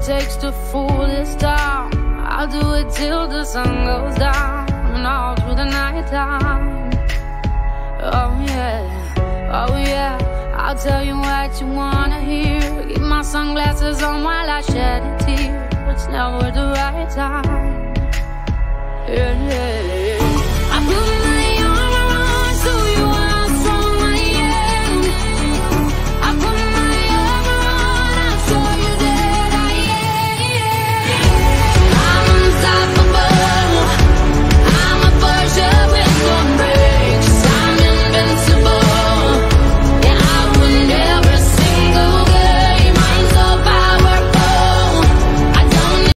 takes to fool this town. I'll do it till the sun goes down and all through the night time. Oh yeah, I'll tell you what you wanna hear. Keep my sunglasses on while I shed a tear. It's never the right time. Yeah.